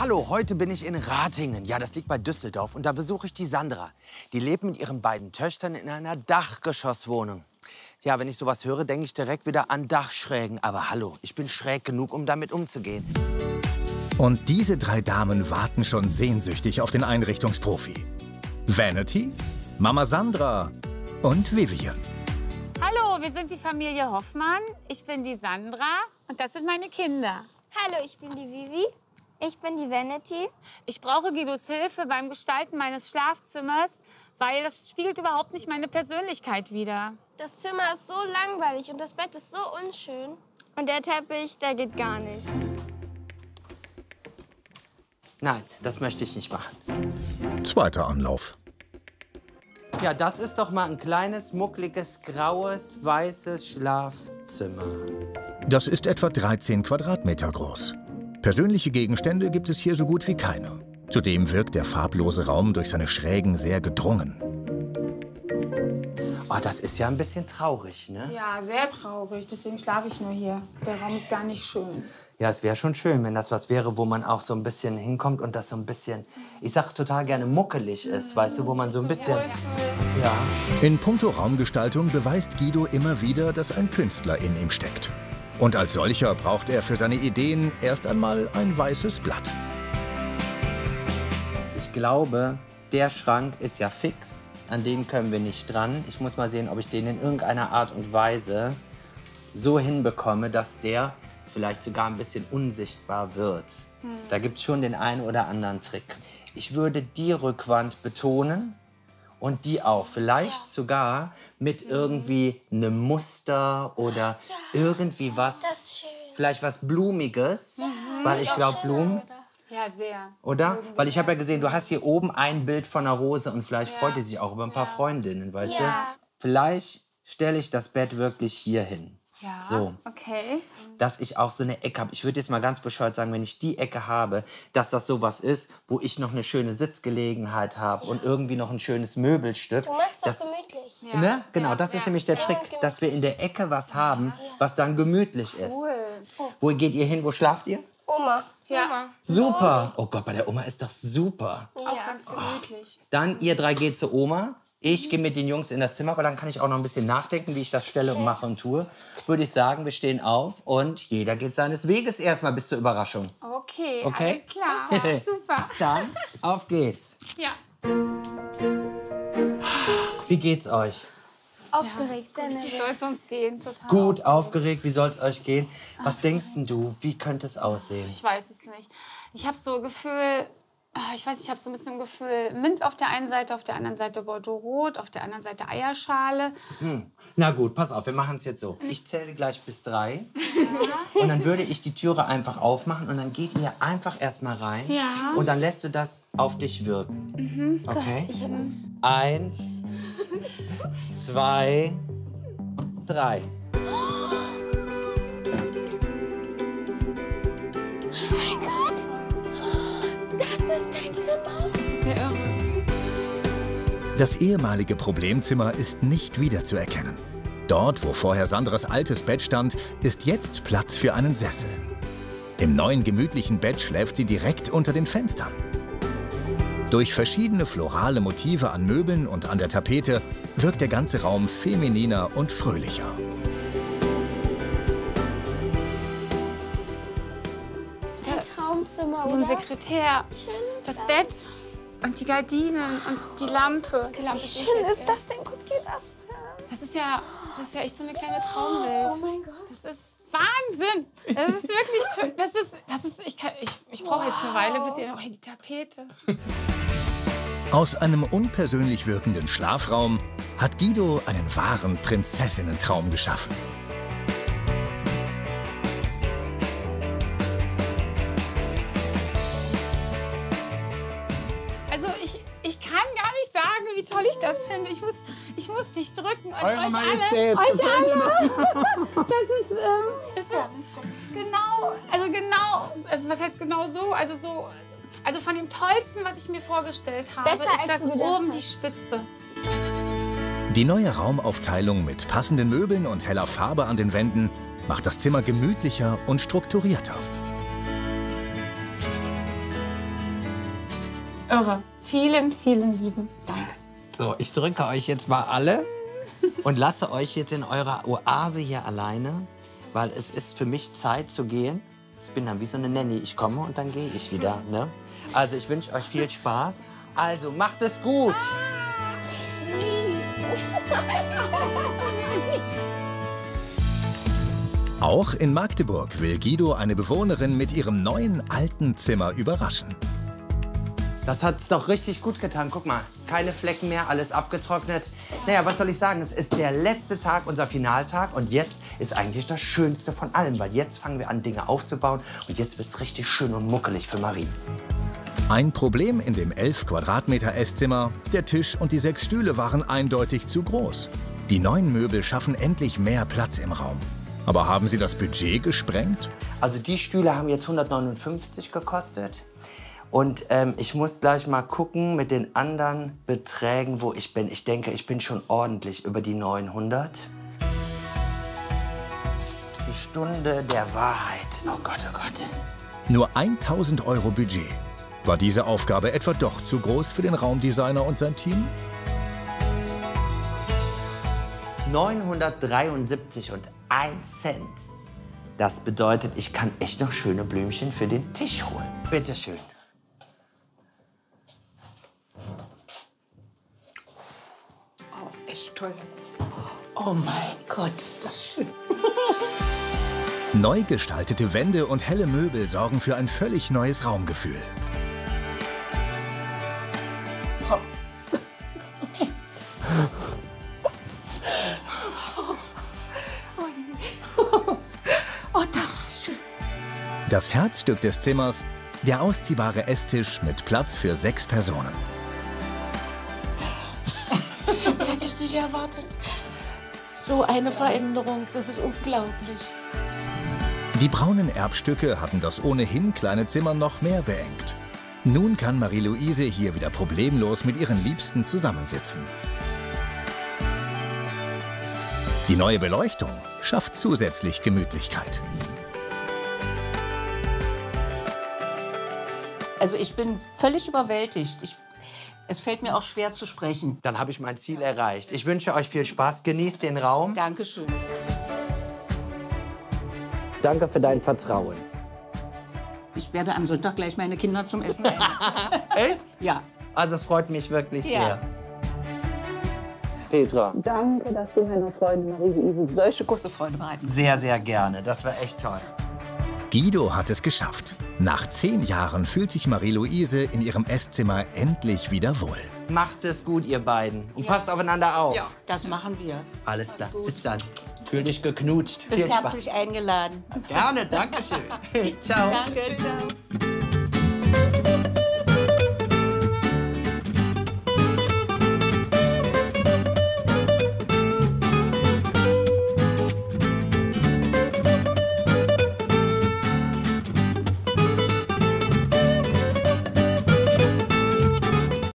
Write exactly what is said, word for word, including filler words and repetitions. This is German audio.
Hallo, heute bin ich in Ratingen. Ja, das liegt bei Düsseldorf. Und da besuche ich die Sandra. Die lebt mit ihren beiden Töchtern in einer Dachgeschosswohnung. Ja, wenn ich sowas höre, denke ich direkt wieder an Dachschrägen. Aber hallo, ich bin schräg genug, um damit umzugehen. Und diese drei Damen warten schon sehnsüchtig auf den Einrichtungsprofi. Vanity, Mama Sandra und Vivian. Hallo, wir sind die Familie Hoffmann. Ich bin die Sandra und das sind meine Kinder. Hallo, ich bin die Vivi. Ich bin die Vanity. Ich brauche Guidos Hilfe beim Gestalten meines Schlafzimmers, weil das spiegelt überhaupt nicht meine Persönlichkeit wider. Das Zimmer ist so langweilig und das Bett ist so unschön. Und der Teppich, der geht gar nicht. Nein, das möchte ich nicht machen. Zweiter Anlauf. Ja, das ist doch mal ein kleines, muckliges, graues, weißes Schlafzimmer. Das ist etwa dreizehn Quadratmeter groß. Persönliche Gegenstände gibt es hier so gut wie keine. Zudem wirkt der farblose Raum durch seine Schrägen sehr gedrungen. Oh, das ist ja ein bisschen traurig, ne? Ja, sehr traurig. Deswegen schlafe ich nur hier. Der Raum ist gar nicht schön. Ja, es wäre schon schön, wenn das was wäre, wo man auch so ein bisschen hinkommt und das so ein bisschen, ich sag total gerne muckelig ist, weißt du, wo man so ein bisschen, ja. In puncto Raumgestaltung beweist Guido immer wieder, dass ein Künstler in ihm steckt. Und als solcher braucht er für seine Ideen erst einmal ein weißes Blatt. Ich glaube, der Schrank ist ja fix, an den können wir nicht dran. Ich muss mal sehen, ob ich den in irgendeiner Art und Weise so hinbekomme, dass der vielleicht sogar ein bisschen unsichtbar wird. Hm. Da gibt es schon den einen oder anderen Trick. Ich würde die Rückwand betonen und die auch. Vielleicht ja. sogar mit irgendwie einem Muster oder ja. irgendwie was, das ist schön. vielleicht was Blumiges, ja. weil ich glaube, Blumen... Ja, sehr. Oder? Irgendwie weil ich habe ja gesehen, du hast hier oben ein Bild von einer Rose und vielleicht ja. freut die sich auch über ein paar ja. Freundinnen, weißt ja. du? Vielleicht stelle ich das Bett wirklich hier hin. Ja, so, okay. dass ich auch so eine Ecke habe. Ich würde jetzt mal ganz bescheuert sagen, wenn ich die Ecke habe, dass das sowas ist, wo ich noch eine schöne Sitzgelegenheit habe ja. und irgendwie noch ein schönes Möbelstück. Du machst das das gemütlich. Ja. Ne? Genau, ja. das ist ja. nämlich der ja. Trick, ja. dass wir in der Ecke was haben, ja. was dann gemütlich ist. Cool. Oh. Wo geht ihr hin? Wo schlaft ihr? Oma. Ja. Oma. Super. Oh Gott, bei der Oma ist doch super. Ja. Auch ganz gemütlich. Oh. Dann ihr drei geht zur Oma. Ich gehe mit den Jungs in das Zimmer, aber dann kann ich auch noch ein bisschen nachdenken, wie ich das stelle und mache und tue. Würde ich sagen, wir stehen auf und jeder geht seines Weges erstmal bis zur Überraschung. Okay, okay? alles klar. Super. Dann auf geht's. Ja. Wie geht's euch? Aufgeregt. Ja, wie soll es uns gehen? Total Gut, aufgeregt. Wie soll es euch gehen? Was Ach, denkst denn du? Wie könnte es aussehen? Ich weiß es nicht. Ich habe so ein Gefühl... Ich weiß, ich habe so ein bisschen ein Gefühl, Mint auf der einen Seite, auf der anderen Seite Bordeaux-Rot, auf der anderen Seite Eierschale. Hm. Na gut, pass auf, wir machen es jetzt so. Ich zähle gleich bis drei. Ja. Und dann würde ich die Türe einfach aufmachen und dann geht ihr einfach erst mal rein. Ja. Und dann lässt du das auf dich wirken. Mhm. Okay? Gott, ich hab Angst. Eins, zwei, drei. Das ehemalige Problemzimmer ist nicht wiederzuerkennen. Dort, wo vorher Sandras altes Bett stand, ist jetzt Platz für einen Sessel. Im neuen gemütlichen Bett schläft sie direkt unter den Fenstern. Durch verschiedene florale Motive an Möbeln und an der Tapete wirkt der ganze Raum femininer und fröhlicher. Ein Traumzimmer, So ein oder? Sekretär, das Bett und die Gardinen und die Lampe. Die Lampe Wie schön ist das denn? Guck dir das mal an. Das ist ja, das ist ja echt so eine kleine Traumwelt. Oh mein Gott. Das ist Wahnsinn. Das ist wirklich toll. Das ist, das ist, ich, kann- ich, ich brauche jetzt eine Weile, bis ihr, oh, die Tapete. Aus einem unpersönlich wirkenden Schlafraum hat Guido einen wahren Prinzessinnentraum geschaffen. Also ich, ich kann gar nicht sagen, wie toll ich das finde. Ich muss, ich muss dich drücken und Eure euch Majestät. alle, euch alle. Das ist, ähm, das ist genau, also genau, also was heißt genau so, also so, also von dem Tollsten, was ich mir vorgestellt habe, Besser, ist als das du gedacht oben die hast. Spitze. Die neue Raumaufteilung mit passenden Möbeln und heller Farbe an den Wänden macht das Zimmer gemütlicher und strukturierter. Irre. Vielen, vielen lieben Dank. So, ich drücke euch jetzt mal alle und lasse euch jetzt in eurer Oase hier alleine, weil es ist für mich Zeit zu gehen. Ich bin dann wie so eine Nanny. Ich komme und dann gehe ich wieder. Ne? Also ich wünsche euch viel Spaß. Also macht es gut. Auch in Magdeburg will Guido eine Bewohnerin mit ihrem neuen alten Zimmer überraschen. Das hat's doch richtig gut getan. Guck mal, keine Flecken mehr, alles abgetrocknet. Naja, was soll ich sagen? Es ist der letzte Tag, unser Finaltag. Und jetzt ist eigentlich das Schönste von allem. Weil jetzt fangen wir an, Dinge aufzubauen. Und jetzt wird's richtig schön und muckelig für Marie. Ein Problem in dem elf Quadratmeter Esszimmer. Der Tisch und die sechs Stühle waren eindeutig zu groß. Die neuen Möbel schaffen endlich mehr Platz im Raum. Aber haben sie das Budget gesprengt? Also die Stühle haben jetzt hundertneunundfünfzig gekostet. Und ähm, ich muss gleich mal gucken mit den anderen Beträgen, wo ich bin. Ich denke, ich bin schon ordentlich über die neunhundert. Die Stunde der Wahrheit. Oh Gott, oh Gott. Nur tausend Euro Budget. War diese Aufgabe etwa doch zu groß für den Raumdesigner und sein Team? neunhundertdreiundsiebzig und ein Cent. Das bedeutet, ich kann echt noch schöne Blümchen für den Tisch holen. Bitte schön. Oh, echt toll. Oh mein Gott, ist das schön. Neu gestaltete Wände und helle Möbel sorgen für ein völlig neues Raumgefühl. Oh, das ist schön. Das Herzstück des Zimmers, der ausziehbare Esstisch mit Platz für sechs Personen. Das hätte ich nicht erwartet. So eine Veränderung, das ist unglaublich. Die braunen Erbstücke hatten das ohnehin kleine Zimmer noch mehr beengt. Nun kann Marie-Louise hier wieder problemlos mit ihren Liebsten zusammensitzen. Die neue Beleuchtung schafft zusätzlich Gemütlichkeit. Also ich bin völlig überwältigt. Ich, es fällt mir auch schwer zu sprechen. Dann habe ich mein Ziel erreicht. Ich wünsche euch viel Spaß. Genießt den Raum. Dankeschön. Danke für dein Vertrauen. Ich werde am Sonntag gleich meine Kinder zum Essen einladen. Echt? Ja. Also es freut mich wirklich Ja. sehr. Petra. Danke, dass du meiner Freundin Marie-Louise solche große Freude bereiten. Sehr, sehr gerne. Das war echt toll. Guido hat es geschafft. Nach zehn Jahren fühlt sich Marie-Louise in ihrem Esszimmer endlich wieder wohl. Macht es gut, ihr beiden. Und Ja. passt aufeinander auf. Ja, das machen wir. Alles klar. gut. Bis dann. Fühl dich geknutscht. Bist Viel Spaß. herzlich eingeladen. Gerne, danke schön. Ciao. Danke, ciao.